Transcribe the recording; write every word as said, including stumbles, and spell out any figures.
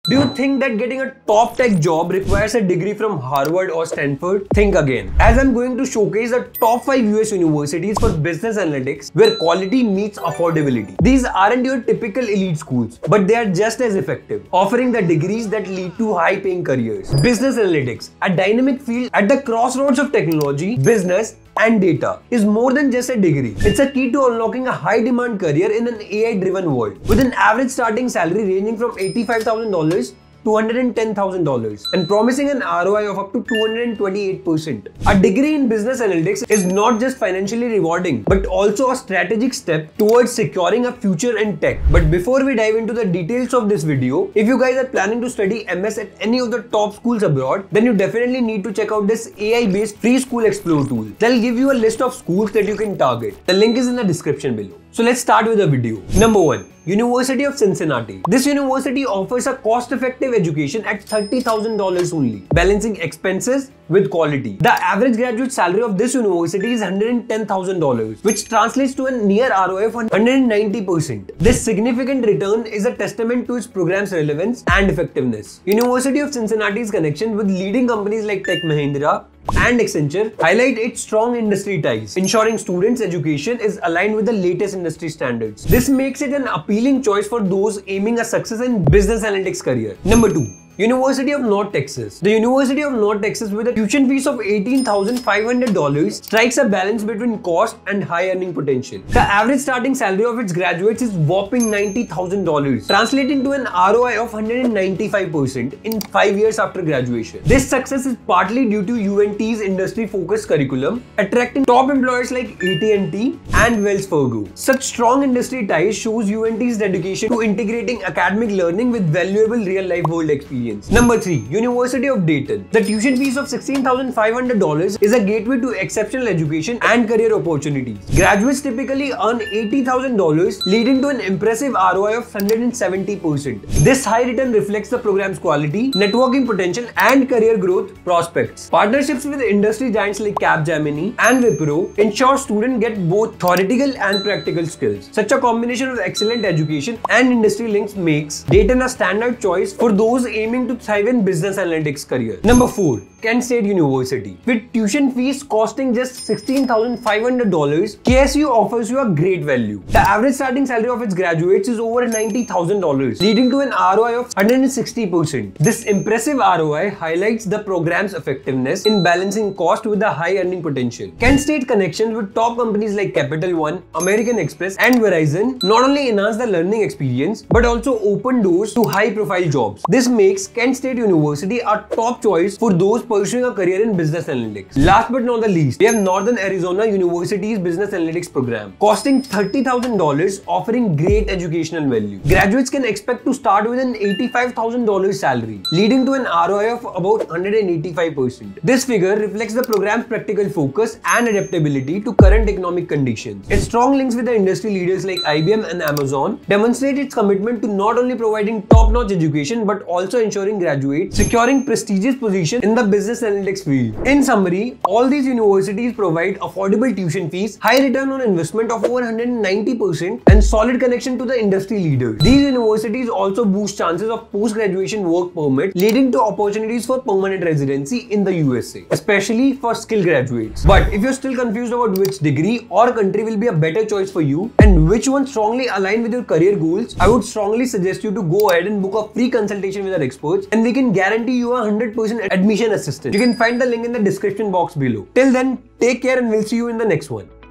Do you think that getting a top tech job requires a degree from Harvard or Stanford? Think again, as I'm going to showcase the top five U S universities for business analytics where quality meets affordability. These aren't your typical elite schools, but they are just as effective, offering the degrees that lead to high-paying careers. Business analytics, a dynamic field at the crossroads of technology, business, and data, is more than just a degree. It's a key to unlocking a high-demand career in an A I-driven world, with an average starting salary ranging from eighty-five thousand dollars to one hundred ten thousand dollars and promising an R O I of up to two hundred twenty-eight percent. A degree in business analytics is not just financially rewarding, but also a strategic step towards securing a future in tech. But before we dive into the details of this video, if you guys are planning to study M S at any of the top schools abroad, then you definitely need to check out this A I-based free school explore tool. They'll give you a list of schools that you can target. The link is in the description below. So let's start with the video. Number one. University of Cincinnati. This university offers a cost-effective education at thirty thousand dollars only, balancing expenses with quality. The average graduate salary of this university is one hundred ten thousand dollars, which translates to a near R O I of one hundred ninety percent. This significant return is a testament to its program's relevance and effectiveness. University of Cincinnati's connection with leading companies like Tech Mahindra and Accenture highlight its strong industry ties, ensuring students' education is aligned with the latest industry standards. This makes it an appealing choice for those aiming a success in business analytics career. Number two. University of North Texas. The University of North Texas, with a tuition fees of eighteen thousand five hundred dollars, strikes a balance between cost and high earning potential. The average starting salary of its graduates is whopping ninety thousand dollars, translating to an R O I of one hundred ninety-five percent in five years after graduation. This success is partly due to U N T's industry-focused curriculum, attracting top employers like A T and T and Wells Fargo. Such strong industry ties shows U N T's dedication to integrating academic learning with valuable real-life world experience. Number three. University of Dayton. The tuition fees of sixteen thousand five hundred dollars is a gateway to exceptional education and career opportunities. Graduates typically earn eighty thousand dollars, leading to an impressive R O I of one hundred seventy percent. This high return reflects the program's quality, networking potential, and career growth prospects. Partnerships with industry giants like Capgemini and Wipro ensure students get both theoretical and practical skills. Such a combination of excellent education and industry links makes Dayton a standard choice for those aiming to thrive in business analytics career. Number four. Kent State University. With tuition fees costing just sixteen thousand five hundred dollars, K S U offers you a great value. The average starting salary of its graduates is over ninety thousand dollars, leading to an R O I of one hundred sixty percent. This impressive R O I highlights the program's effectiveness in balancing cost with the high earning potential. Kent State connections with top companies like Capital One, American Express, and Verizon not only enhance the learning experience, but also open doors to high-profile jobs. This makes Kent State University a top choice for those pursuing a career in business analytics. Last but not the least, we have Northern Arizona University's business analytics program, costing thirty thousand dollars, offering great educational value. Graduates can expect to start with an eighty-five thousand dollars salary, leading to an R O I of about one hundred eighty-five percent. This figure reflects the program's practical focus and adaptability to current economic conditions. Its strong links with the industry leaders like I B M and Amazon demonstrate its commitment to not only providing top-notch education but also ensuring graduates securing prestigious positions in the business analytics field. In summary, all these universities provide affordable tuition fees, high return on investment of over one hundred ninety percent, and solid connection to the industry leaders. These universities also boost chances of post-graduation work permit, leading to opportunities for permanent residency in the U S A, especially for skilled graduates. But if you're still confused about which degree or country will be a better choice for you and which one strongly align with your career goals, I would strongly suggest you to go ahead and book a free consultation with our experts, and we can guarantee you a one hundred percent admission assistance. You can find the link in the description box below. Till then, take care and we'll see you in the next one.